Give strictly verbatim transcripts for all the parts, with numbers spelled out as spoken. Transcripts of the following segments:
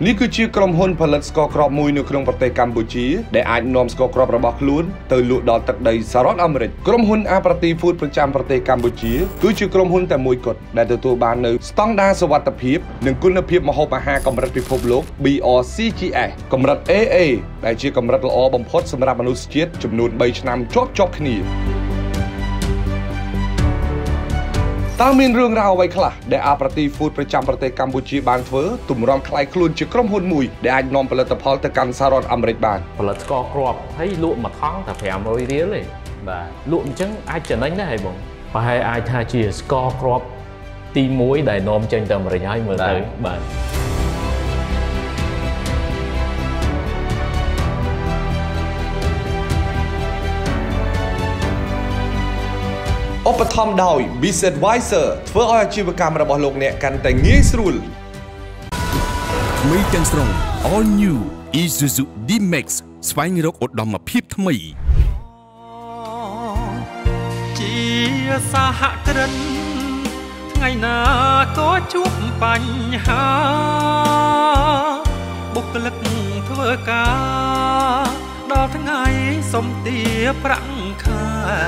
នេះគឺជាក្រុមហ៊ុនផលិតស្ករគ្រាប់មួយនៅក្នុងប្រទេសកម្ពុជាដែលអាចនាំស្ករគ្រាប់របស់ខ្លួនទៅលក់ដល់ទឹកដីសហរដ្ឋអាមេរិកក្រុមហ៊ុន Aprati Food ប្រចាំប្រទេសកម្ពុជាគឺជាក្រុមហ៊ុនតែមួយគត់ដែលទទួលបាននូវស្តង់ដារសុវត្ថិភាពនិងគុណភាពម្ហូបអាហារកម្រិតពិភពលោក B R C G S កម្រិត A A ដែលជាកម្រិតល្អបំផុតសម្រាប់មនុស្សជាតិចំនួនបីឆ្នាំជាប់ជាប់គ្នាតើមានរឿងរ៉ាវអ្វីខ្លះដែល Aprati Food ប្រចាំប្រទេសកម្ពុជាបានធ្វើទម្រាំក្លាយខ្លួនជាក្រុមហ៊ុនមួយដែលអាចនាំផលិតផលទៅកាន់សហរដ្ឋអាមេរិកបានផលិតស្ករគ្រាប់ហើយលក់មួយថង់តែប្រាំរយរៀលទេបាទលក់អញ្ចឹងអាចចំណេញដែរហើយបងប្រហែលអាចថាជាស្ករគ្រាប់ទីមួយដែលនាំចេញទៅអាមេរិកហើយមើលទៅបាទឧបត្ថម្ភដោយ BizAdvisor ធ្វើឲ្យអាជីវកម្មរបស់លោកអ្នកកាន់តែងាយស្រួលថ្មីទាំងស្រុង All New Isuzu D-Max ស្វែងរកឧត្តមភាពថ្មីជាសហគ្រិនថ្ងៃណាក៏ជួបបញ្ហាបុគ្គលិកធ្វើការដល់ថ្ងៃសុំទាប្រាក់ខែ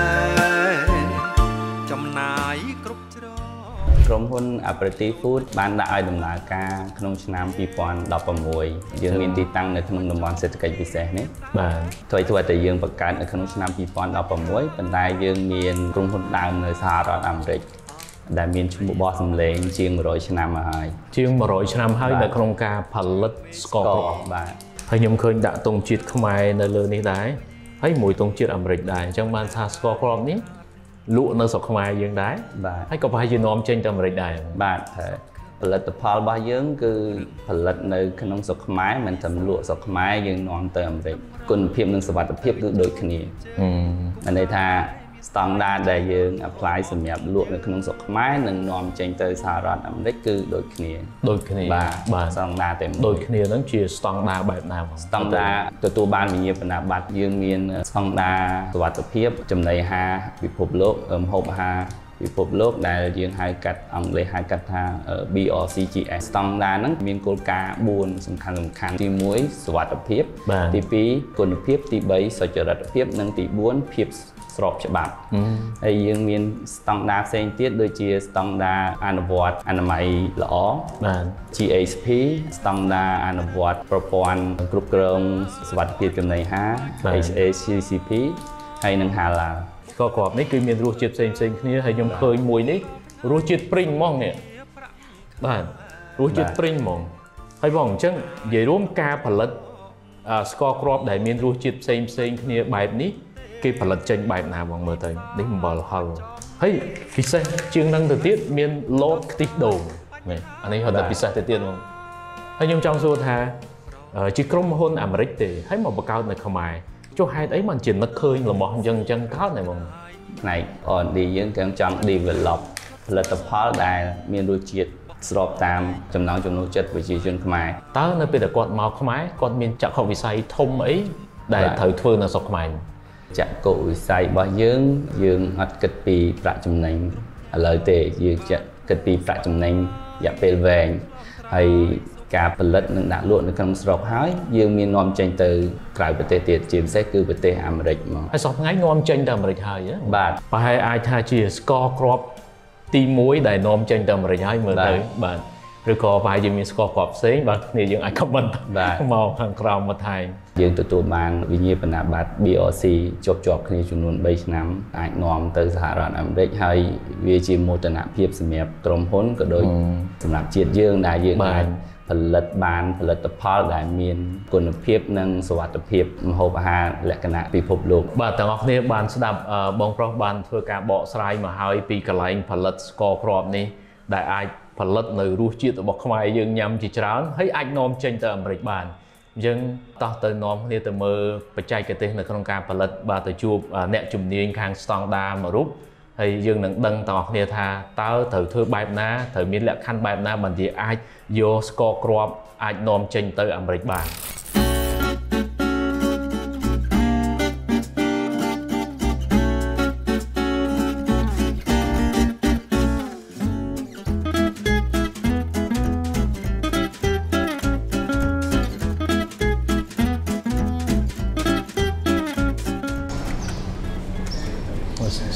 ចំណាយគ្រប់ជ្រុងក្រុមហ៊ុន Aprati Food បានដាក់ឲ្យដំណើរការក្នុងឆ្នាំពីរពាន់ដប់ប្រាំមួយយើងមានទីតាំងនៅក្នុងតំបន់សេដ្ឋកិច្ចពិសេសនេះបាទធ្វើឲ្យតែយើងបង្កើតនៅក្នុងឆ្នាំពីរពាន់ដប់ប្រាំមួយប៉ុន្តែយើងមានក្រុមហ៊ុនដើមនៅសហរដ្ឋអាមេរិកដែលមានឈ្មោះបោះសម្លេងជាងមួយរយឆ្នាំមកហើយជាងមួយរយឆ្នាំហើយនៅក្នុងការផលិតស្ករគ្រាប់បាទហើយខ្ញុំឃើញដាក់ទង់ជាតិខ្មែរនៅលើនេះដែរហើយមួយទង់ជាតិអាមេរិកដែរអញ្ចឹងបានថាស្ករគ្រាប់នេះលក់នៅស្រុកខ្មែរយើងដែរបាទហើយក៏ប្រហែលជានាំចេញទៅអាមេរិកដែរបាទផលិតផលរបស់យើងគឺផលិតនៅក្នុងស្រុកខ្មែរមិនត្រឹមលក់ស្រុកខ្មែរយើងនាំទៅអាមេរិកគុណភាពនិងសុវត្ថិភាពគឺដូចគ្នាមានន័យថាស្តង់ដារដែលយើង apply សម្រាប់លក់នៅក្នុងស្រុកខ្មែរនិងនាំចេញទៅសហរដ្ឋអាមេរិកគឺដូចគ្នាដូចគ្នាបាទបាទស្តង់ដារតែដូចគ្នាហ្នឹងជាស្តង់ដារបែបណាបងស្តង់ដារទទួលបានវិញ្ញាបនបត្រយើងមានស្តង់ដារសុវត្ថិភាពចំណីអាហារពិភពលោកម្ហូបអាហារពិភពលោកដែលយើងហៅកាត់អង់គ្លេសហៅកាត់ថា B R C G S ស្តង់ដារហ្នឹងមានគោលការណ៍បួនសំខាន់សំខាន់ទីមួយសុវត្ថិភាពទីពីរគុណភាពទីបីសុចរិតភាពនិងទីបួនភាពស្របច្បាប់ហើយយើងមានស្តង់ដារផ្សេងទៀតដូចជាស្តង់ដារអនុវត្តអនាម័យល្អបាទ G H P ស្តង់ដារអនុវត្តប្រព័ន្ធគ្រប់គ្រងសុវត្ថិភាពចំណីអាហារ H A C C P ហើយនិង Halal ស្ករគ្រាប់នេះគឺមានរសជាតិផ្សេងផ្សេងគ្នាហើយខ្ញុំឃើញមួយនេះរសជាតិព្រីងហ្មងនេះបាទរសជាតិព្រីងហ្មងហើយបងអញ្ចឹងនិយាយរួមការផលិតស្ករគ្រាប់ដែលមានរសជាតិផ្សេងផ្សេងគ្នាបែបនេះគេផលិតចេញបែបណាបងមើលទៅនេះអំបិលហឹលហើយពិសេសជាងនឹងទៅទៀតមានលតខ្ទិះដូងនេះអានេះហៅថាពិសេសទៅទៀតបងហើយខ្ញុំចង់សួរថាជាក្រុមហ៊ុនអាមេរិកទេហើយមកបង្កើតនៅខ្មែរចុះហេតុអីមិនជានឹកឃើញរបស់អញ្ចឹងអញ្ចឹងកើតទេបងផ្នែក R and D យើងក៏ចង់ develop ផលិតផលដែលមានរសជាតិស្របតាមចំណង់ចំណូលចិត្តប្រជាជនខ្មែរតើនៅពេលដែលគាត់មកខ្មែរគាត់មានចក្ខុវិស័យធំអីដែលត្រូវធ្វើនៅស្រុកខ្មែរចក្ខុវិស័យរបស់យើងយើងអត់គិតពីប្រាក់ចំណេញឥឡូវទេយើងចាក់គិតពីប្រាក់ចំណេញរយៈពេលវែងហើយការផលិតនិងដាក់លក់នៅក្នុងស្រុកហើយយើងមាននាំចេញទៅក្រៅប្រទេសទៀតជាពិសេសគឺប្រទេសអាមេរិកហ្មងហើយសប្តាហ៍ថ្ងៃនាំចេញទៅអាមេរិកហើយបាទប្រហែលអាចថាជាស្ករគ្រាប់ទីមួយដែលនាំចេញទៅអាមេរិកហើយមើលទៅបាទឬក៏ប្រហែលជាមានស្ករគ្រាប់ផ្សេងបាទគ្នាយើងអាច comment មកខាងក្រោមមកថែមយើងទទួលបានវិញ្ញាបនបត្រ B R C ជាប់ជាប់គ្នាចំនួនបីឆ្នាំអាចនាំទៅសហរដ្ឋអាមេរិកហើយវាជាមោទនភាពសម្រាប់ក្រុមហ៊ុនក៏ដូចសម្រាប់ជាតិយើងដែលយើងអាចផលិតបានផលិតផលដែលមានគុណភាពនិងសុវត្ថិភាពម្ហូបអាហារលក្ខណៈពិភពលោកបាទទាំងអស់គ្នាបានស្ដាប់បងប្រុសបានធ្វើការបកស្រាយមកហើយពីកន្លែងផលិតស្ករគ្រាប់នេះដែលអាចផលិតនៅរសជាតិរបស់ខ្មែរយើងញ៉ាំជាច្រើនហើយអាចនាំចេញទៅអាមេរិកបានអញ្ចឹងតោះទៅនាំគ្នាទៅមើលបច្ចេកទេសនៅក្នុងការផលិតបាទទៅជួបអ្នកជំនាញខាងស្តង់ដារមួយរូបហើយយើងនឹងដឹងទាំងអស់គ្នាថាតើត្រូវធ្វើបែបណាត្រូវមានលក្ខខណ្ឌបែបណាបានជាអាចយកស្ករគ្រាប់អាចនាំចេញទៅអាមេរិកបាន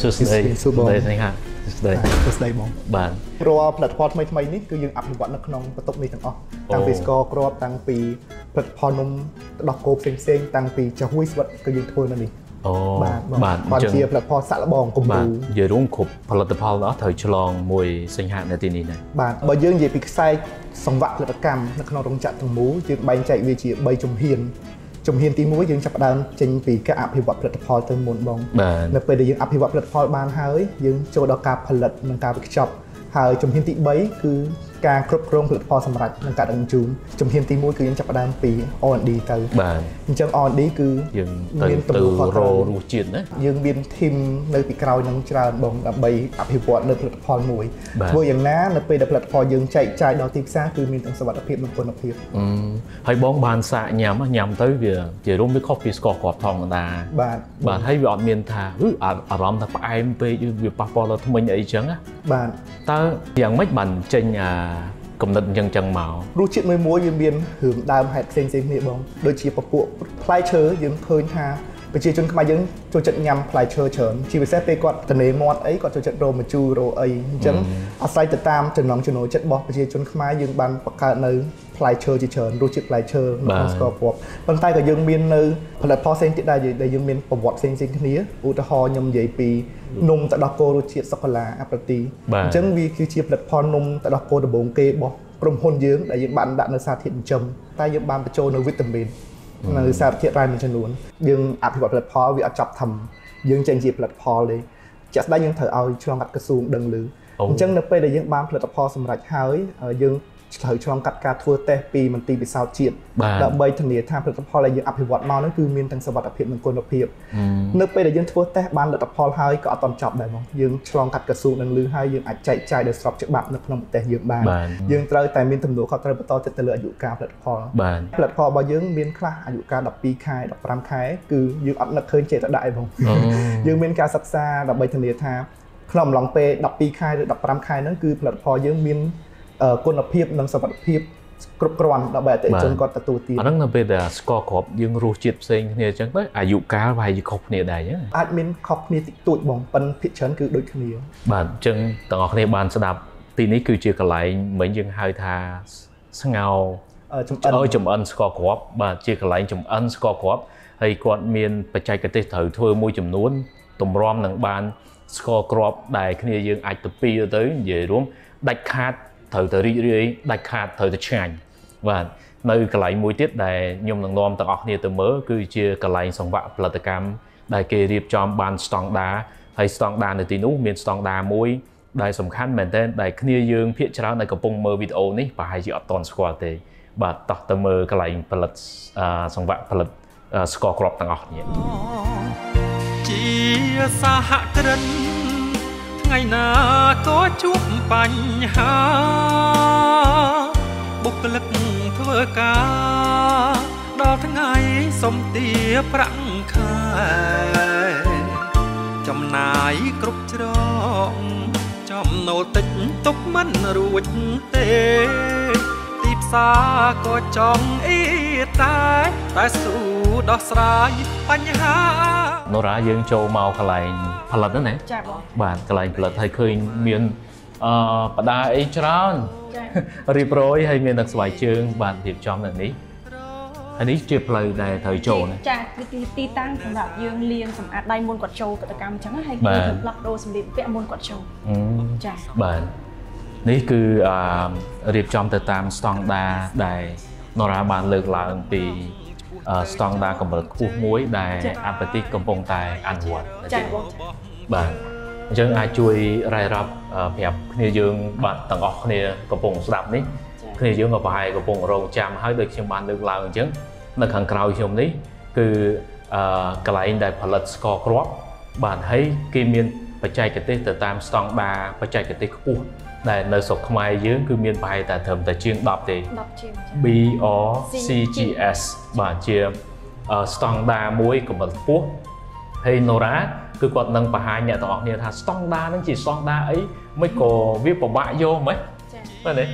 สุดเลยสุดเลยนะครับสุดเลยสุดเลยมองบ้านรอผลิตภัณฑ์ใหม่ๆนี้คือยังอัพวัตนักน้องประตูนี้ทั้งอ๋อตั้งปีสกอร์กรอบตั้งปีผลิตภัณฑ์นมดอกโกบเซ็งๆตั้งปีจะหุ้ยสวัสดิ์ก็ยังทวนนั่นเองบ้านบ้านบ้านเชียร์ผลิตภัณฑ์สารบองกุมบูเยอะรุ่งขบผลิตภัณฑ์แล้วเธอฉลองมวยสัญญาในที่นี้นะบ้านบ่ยื่นยีปิกไซสองวัตผลิตกรรมนักน้องต้องจัดทั้งหมูจึงใบใจวิจิใบจมเฮียนจมเฮียนตีมุ้ยยังจับดานจึงปีก็อภิวัตผลิตภัณฑ์ทั้งหมดบองในปีเดียวยังอภิวัตผลิตภัณฑ์บานหายยังโจดการผลิตนังการวิจัยหายจมเฮียนตีใบคือการครบครองผลิตภัณฑ์สำหรับนังการดังจูนจมเฮียนตีมุ้ยคือยังจับดานปีออนดีเตอร์จังออนดีคือยังเติมตัวโรรูจิตนะยังบินทีมในปีกราวนังจราบองดับใบอภิวัตในผลิตภัณฑ์มวยโดยอย่างนั้นในปีเดียวผลิตภัณฑ์ยังใจใจดาวตีซ่าคือมีทั้งสวัสดิภาพและคุณภาพให้บ้องบานสะยำยำtới việc chỉ đúng với coffee scoreกรอบทองดาบานให้ยอดเมียนทาอืออารมณ์ถ้าไปไปviệcปะปอเราทำไมอย่างนี้จังอ่ะบานแต่อย่างไม่บันเจนอ่ากำหนดยังจังเมารู้ชิดไม่มัวยังเบียนหืมดามหายเซนเซนเนี่ยบ้องโดยชีปะปวพลายเชอยังเคยทาไปชีจนมายังโจจัดยำพลายเชอเฉินชีไปแซ่ไปกอดตะเนมอดไอ้กอดโจจัดโรมาจูโรไอ้จังอาศัยติดตามจนน้องจนโนจัดบอกไปชีจนมายังบันประกาศในพลายเชอจีเฉินรู้ชิดพลายเชอในคอนสกอร์ปวบางใต้ก็ยังเบียนในผลิตพอเซนติได้ยังได้ยังเบียนประวัติเซนเซนที่นี้อุตหอยำใหญ่ปีนมตะดอกโกรู้ชิดสกลาอัปตีจังวีคือชีผลิตพอนมตะดอกโกตะบงเกบอกปรุงคนยืมแต่ยังบันดันในสารเทียนจมแต่ยังบันไปโจในวิตามินในสารเทียนไรมันชนวนยังอภิวัตผลิตพอวิอัดจับทำยังเจนจีผลิตพอเลยจะได้ยังเถอะเอาช่วงกัดกระซูงดังหรือจังในไปได้ยังบันผลิตพอสำหรับหายยังเถอะช่วงกัดการทัวร์เตะปีมันตีไปสาวจีดแล้วใบธัญญาทางผลิตพออะไรยังอภิวัตมานั่นคือมีทั้งสวัสดิภาพมันคุณภาพนึกไปได้ยังทัวร์เตะบันผลิตพอหายก็เอาตอนจับได้มั้งยังช่วงกัดกระซูงดังหรือหายยังอัดใจใจเดือดสอบจะบับนึกน้ำแต่ยังบานยังเตยแต่มีตำรวจเขาเตยประตูจะเตลืออายุการผลิตพอผลิตพอบอยังมีคลาอายุการดับปีคายดับปรามคายคือยังอัดนักเคยเจตได้มั้งยังมีการศึกษาดับใบธัญญาทางขนมหลงเปดับปีคายดับปรามคายนั่นคือผลิตพอยังมีคุณภาพนังสวัสดิภาพกรุบกรอนดับแบบจนก่อนตัวตีอันนั้นเป็นแต่สกอร์ขอบยังรู้จิตเซ็งเนี่ยจังเลยอายุก้าวไปยังขอบเนี่ยได้ยังอาจมีขอบเนี่ยติดตัวบ่งเป็นพิจารณาคือโดยเฉลี่ยบ้านจังต่างออกในบ้านสนับตีนี้คือเชื่อกระไรเหมือนยังหายทาสเงาเออจมอันสกอร์ขอบบ้านเชื่อกระไรจมอันสกอร์ขอบให้ก่อนมีนปัจจัยกระเตะเถื่อทั่วมวยจำนวนตุ่มรอมหนังบ้านสกอร์กรอบได้ขณียังอาจตัวปีtới về đúngดักขาดเถื่อเถื่อรีรีดักขาดเถื่อจะช่างว่าในกระไรมวยติดได้ยมหนังนอมต่างออกเนี่ยตัวเมื่อคือเชื่อกระไรสองวะผลิตกรรมได้เกลียบจอมบานสตองดาให้สตองดาในตีนู้มีสตองดามวยได้สำคัญเหมือนเดิมได้ขณียืงเพี้ยเช้าในกระปงเมื่อวิดีโอนี้ไปให้จีอตอนสควอตเตอร์บาดต่อตัวเมื่อกระไรผลิตสองวะผลิตสกอร์กรอบต่างออกเนี่ยจีสหกรณ์ไงนาก็จุบปัญหาบุกลึกเพื่อกาดอกทั้งไงสมเตียปรังคายจำนายกรุบจรองจำโนติดตุกมันรูดเตตีบสาก็จองอีตายแต่สู้ดอกสายปัญหาโนรายังโจเมาขลายผลิตนั่นไหนบ้านขลายผลิตให้เคยมีนปดาเอชรอนรีบร้อยให้มีนักสวายเชิงบ้านถีบจอมแบบนี้อันนี้เจ็บเลยได้เถยโจนะจากตีตั้งสำหรับยืงเลียงสำอาดได้มวลกดโจกิจกรรมจังให้กินถึงหลักโดสำเร็จเปะมวลกดโจจ้าบ้านนี่คือรีบจอมแต่ตามสตองดาได้นราบานเลิกลาอันปีสตองดากำเนิดคู่มวยได้อัปติกำปงตายอันหัวบ้านจังอาช่วยรายรับแบบเนี่ยยืงบัตรต่างออกเนี่ยกระปงสลับนี้เนี่ยยืงกับไปกระปงโรงจำให้เด็กเชียงบานเลิกลาจังในขังกราวชมนี้คือกลายได้ผลิตสกอร์ครบบ้านให้กิมีนปัจจัยกติแต่ตามสตองดาปัจจัยกติคู่ได้ในศพขมายยืงคือมีนไปแต่เทอมแต่เชียงดับเต B O C G S บ้านเชียงสตองดามวยกับมันปุ๊บให้โนราคือกดนังปะหายเนี่ยต่อเนี่ยถ้าสตองดานั่นจีสตองดาไอ้ไม่ก่อวิปบะโยไหมนั่นเอง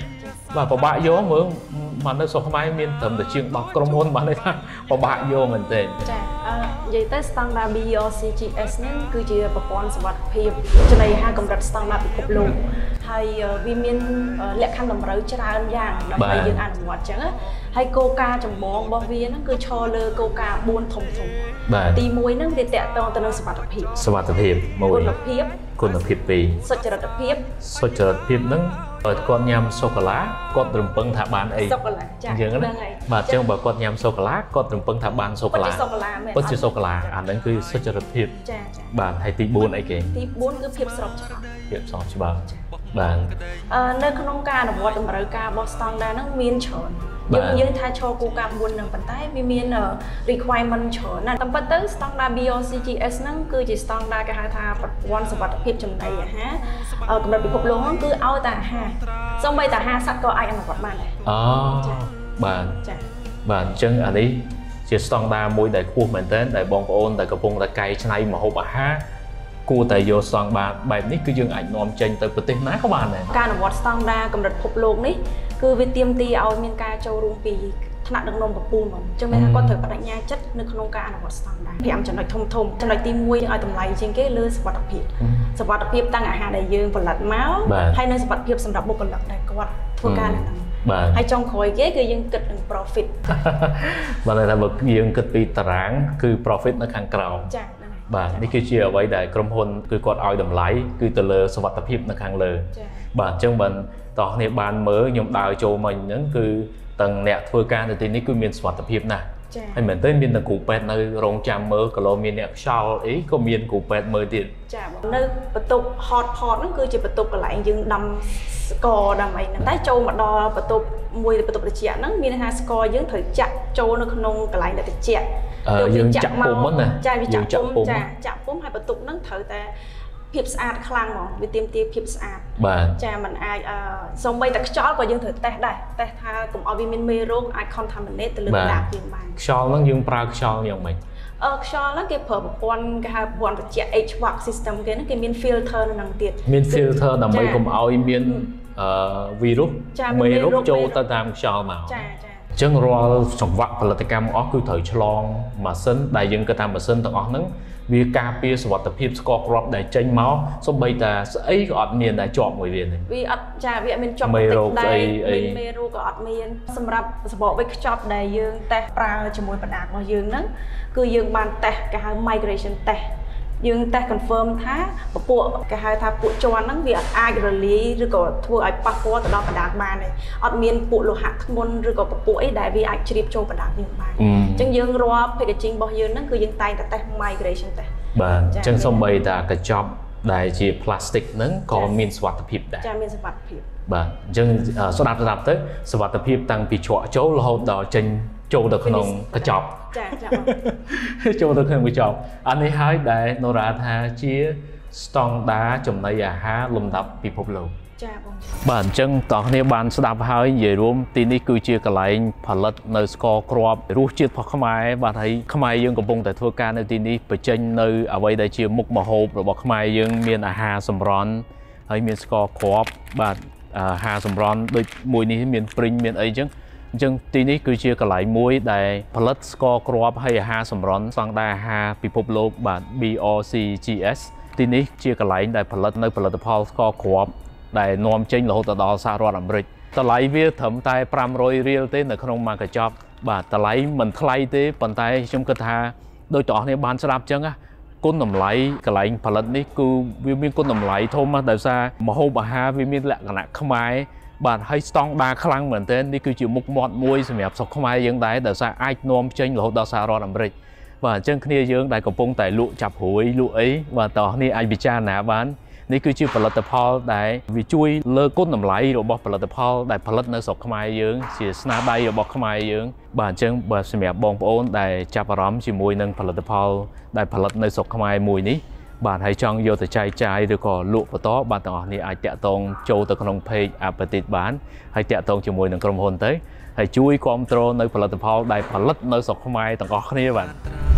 បាទ ប្របាក់យកមើលមកនៅស្រុកខ្មែរមានត្រឹមតែជាងដប់ក្រុមហ៊ុនបានទេថាប្របាក់យកមែនទេចាអឺនិយាយទៅ standard B O C G S នេះគឺជាប្រព័ន្ធសុវត្ថិភាពចំណីអាហារកម្រិត standard ពិភពលោកហើយវាមានលក្ខខណ្ឌតម្រូវច្រើនយ៉ាងដើម្បីយើងអនុវត្តអញ្ចឹងហើយគោលការណ៍ចម្បងរបស់វាហ្នឹងគឺឈរលើគោលការណ៍បួនធំធំទីមួយហ្នឹងវាតកតងទៅនឹងសុវត្ថិភាពសុវត្ថិភាពមួយគុណភាពគុណភាពពីរសុចរិតភាពសុចរិតភាពហ្នឹងបើគាត់ញ៉ាំសូកូឡាគាត់រំពឹងថាបានអីសូកូឡាចា៎ហ្នឹងហើយបាទអញ្ចឹងបើគាត់ញ៉ាំសូកូឡាគាត់រំពឹងថាបានសូកូឡាសូកូឡាមែនពិតជាសូកូឡាអាហ្នឹងគឺសុចរិតភាពចាចាបាទហើយទីបួនអីគេទីបួនគឺភាពស្របច្បាប់ភាពស្របច្បាប់បាទអឺនៅក្នុងការអនុវត្តតម្រូវការរបស់ standard ហ្នឹងមានច្រើនយើងយើងថាឈរគោលការណ៍បួនហ្នឹងប៉ុន្តែវាមាន requirement ច្រើនណាស់តាមពិតទៅ standard B O C G S ហ្នឹងគឺជា standard គេហៅថាប្រព័ន្ធសុវត្ថិភាពចំណីអាហារកម្រិតពិភពលោកហ្នឹងគឺឲ្យតែអាហារសូម្បីតែអាហារសត្វក៏អាចអនុវត្តបានដែរអូបាទចា៎បាទអញ្ចឹងអានេះជា standard មួយដែលខ្ពស់មែនទែនដែលបងប្អូនដែលកំពុងតែកែច្នៃម្ហូបអាហារគួរតែយក standard បែបនេះគឺយើងអាចនាំចេញទៅប្រទេសណាក៏បានដែរការអនុវត្ត standard កម្រិតពិភពលោកនេះគឺវាទាមទារឲ្យមានការចូលរួមពីថ្នាក់ដឹកនាំពូនហ្មងអញ្ចឹងមានថាគាត់ត្រូវបដិញ្ញាចិត្តនៅក្នុងការអនុវត្ត standard ប្រាំចំណុចធំធំចំណុចទីមួយយើងឲ្យតម្លៃជាងគេលើសុវត្ថិភាពសុវត្ថិភាពតាំងអាហារដែលយើងផលិតមកហើយនៅសុវត្ថិភាពសម្រាប់បុគ្គលិកដែលគាត់ធ្វើការនៅហ្នឹងហើយចុងក្រោយគេគឺយើងគិតនឹង profit បាទតែបើយើងគិតពីតារាងគឺ profit នៅខាងក្រោមចា៎បាទនេះគឺជាអ្វីដែលក្រុមហ៊ុនគឺគាត់ឲ្យតម្លៃគឺទៅលើសុវត្ថិភាពនៅខាងលើបាទអញ្ចឹងបើតោះគ្នាបានមើលខ្ញុំដើរចូលមិញហ្នឹងគឺទាំងអ្នកធ្វើការនៅទីនេះគឺមានសុវត្ថិភាពណាស់ហើយមែនទេមានតែគ្រូពេទ្យនៅរងចាំមើលក៏លោមានអ្នកខ្យល់អីក៏មានគ្រូពេទ្យមើលទៀតចានៅបន្ទប់ hot pot ហ្នឹងគឺជាបន្ទប់កន្លែងយើងដាំស្ករដាំអីហ្នឹងតែចូលមកដល់បន្ទប់មួយបន្ទប់ត្រជាក់ហ្នឹងមានន័យថាស្ករយើងត្រូវចាក់ចូលនៅក្នុងកន្លែងដែលត្រជាក់យើងចាក់ពុំហ្នឹងណាចាវាចាក់ពុំចាចាក់ពុំហើយបន្ទប់ហ្នឹងត្រូវតែភាពស្អាតខ្លាំងហ្មងវាទាមទារភាពស្អាតចាมันអាចសូម្បីតែខ្យល់ក៏យើងត្រូវតេស្តដែរតេស្តថាកុំឲ្យវាមានមេរោគអាច contaminate ទៅលើកដាប់យើងបានខ្យល់ហ្នឹងយើងប្រើខ្យល់យ៉ាងម៉េចអឺខ្យល់ហ្នឹងគេប្រើប្រព័ន្ធគេហៅប្រព័ន្ធត្រជាក់ H V A C system គេហ្នឹងគេមាន filter នៅហ្នឹងទៀតមាន filter ដើម្បីកុំឲ្យមានអឺវីរុសមេរោគចូលទៅតាមខ្យល់មកចាចាអញ្ចឹងរាល់ចង្វាក់ផលិតកម្មអស់គឺត្រូវឆ្លងម៉ាស៊ីនដែលយើងគិតថាម៉ាស៊ីនទាំងអស់ហ្នឹងវាការពារសុវត្ថិភាពស្ករគ្រាប់ដែលចេញមកសូម្បីតែស្អីក៏អត់មានដែលជាប់មួយវានេះវាអត់ចាវាអត់មានជាប់តិចដែរមានមេរោគក៏អត់មានសម្រាប់សបកវេចខ្ចប់ដែលយើងតេស្តប្រើជាមួយបណ្ដារបស់យើងហ្នឹងគឺយើងបានតេស្តគេហៅ migration test យើងតេស្ត confirm ថាពពួកគេហៅថាពួកជ័រហ្នឹងវាអាចរលាយឬក៏ធ្វើឲ្យប៉ះពាល់ទៅដល់បណ្ដាបានទេអត់មានពួកលោហៈធ្ងន់ឬក៏ពពួកអីដែលវាអាចជ្រាបចូលបណ្ដាយើងបានអញ្ចឹងយើងរាល់ packaging របស់យើងហ្នឹងគឺយើងតែងតែ test migration test បាទអញ្ចឹងសូម្បីតែកញ្ចប់ដែលជា plastic ហ្នឹងក៏មានសុវត្ថិភាពដែរចាមានសុវត្ថិភាពបាទអញ្ចឹងស្ដាប់ស្ដាប់ទៅសុវត្ថិភាពតាំងពីច្រកចូលរហូតដល់ចេញចូលទៅក្នុងកញ្ចប់ចាចាចូលទៅក្នុងកញ្ចប់អានេះហើយដែលនរ៉ាថាជាស្តង់ដារចំណីអាហារលំដាប់ពិភពលោកចាបងបាទអញ្ចឹងតោះគ្នាបានស្ដាប់ហើយនិយាយរួមទីនេះគឺជាកន្លែងផលិតនៅស្ករគ្រាប់រសជាតិរបស់ខ្មែរបាទហើយខ្មែរយើងកំពុងតែធ្វើការនៅទីនេះបញ្ចេញនៅអ្វីដែលជាមុខម្ហូបរបស់ខ្មែរយើងមានអាហារសម្រន់ហើយមានស្ករគ្រាប់បាទអាហារសម្រន់ដូចមួយនេះមានព្រីងមានអីអញ្ចឹងអញ្ចឹងទីនេះគឺជាកន្លែងមួយដែលផលិតស្ករគ្រាប់ហើយអាហារសម្រន់ស្តង់ដារអាហារពិភពលោកបាទ B O C G S ទីនេះជាកន្លែងដែលផលិតនៅផលិតផលស្ករគ្រាប់ដែលនាំចេញរហូតដល់សហរដ្ឋអាមេរិកតម្លៃវាត្រឹមតែប្រាំរយរៀលទេនៅក្នុងមួយកញ្ចប់បាទតម្លៃមិនថ្លៃទេប៉ុន្តែខ្ញុំគិតថាដោយតោះគ្នាបានស្ដាប់អញ្ចឹងណាគុណតម្លៃកន្លែងផលិតនេះគឺវាមានគុណតម្លៃធំណាស់ដោយសារម្ហូបអាហារវាមានលក្ខណៈខ្មែរបាទហើយស្តង់ដារខ្លាំងមែនទែននេះគឺជាមុខមាត់មួយសម្រាប់ស្រុកខ្មែរយើងដែរដោយសារអាចនាំចេញរហូតដល់សហរដ្ឋអាមេរិកបាទអញ្ចឹងគ្នាយើងដែលកំពុងតែលក់ចាប់ព្រួយលក់អីបាទតោះគ្នាអាចពិចារណាបាននេះគឺជាផលិតផលដែលវាជួយលើកគុណតម្លៃរបស់ផលិតផលដែលផលិតនៅស្រុកខ្មែរយើងជាស្នាដៃរបស់ខ្មែរយើងបាទអញ្ចឹងបើសម្រាប់បងប្អូនដែលចាប់អារម្មណ៍ជាមួយនឹងផលិតផលដែលផលិតនៅស្រុកខ្មែរមួយនេះបាទហើយចង់យកទៅចែកចាយឬក៏លក់បន្តបាទទាំងអស់គ្នាអាចតាក់ទងចូលទៅក្នុង page Appetit បានហើយតាក់ទងជាមួយនឹងក្រុមហ៊ុនទៅហើយជួយគ្រប់គ្រងនៅផលិតផលដែលផលិតនៅស្រុកខ្មែរទាំងអស់គ្នាបាទ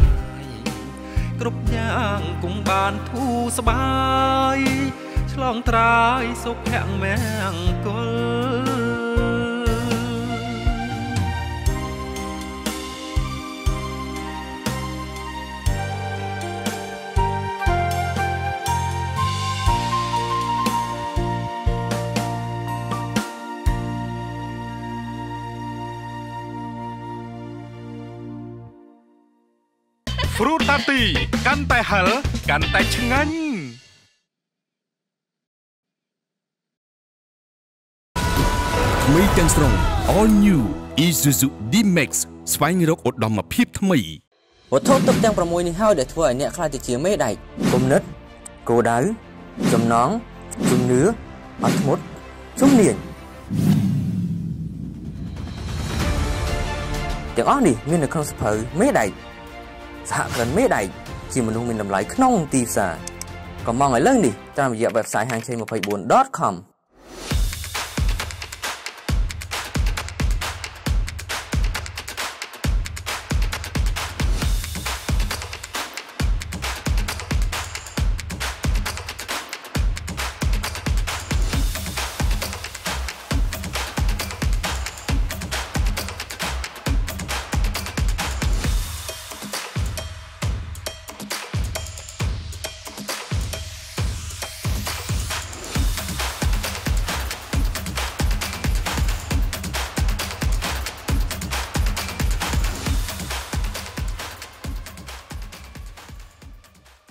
គ្រប់យ៉ាងគង់បានធូរស្បើយឆ្លងត្រើយសុភមង្គលហ្វ្រូតាទីកាន់តែហឹរកាន់តែឆ្ងាញ់ថ្មីទាំងស្រុង All New Isuzu D-Max ស្វែងរកឧត្តមភាពថ្មីវត្ថុទុកទាំងប្រមួយនេះហើយដែលធ្វើឲ្យអ្នកខ្លាចទៅជាមេដែកគំនិតគោលដៅចំណងជំនឿអត់ធ្មត់ជំនាញទាំងអស់នេះមាននៅក្នុងសភៅមេដែកសហគ្រិនមេដែកជាមនុស្សមានតម្លៃក្នុងទីផ្សារកំងឥឡូវនេះតាមរយៈ website ហាងឆេង two four ដត com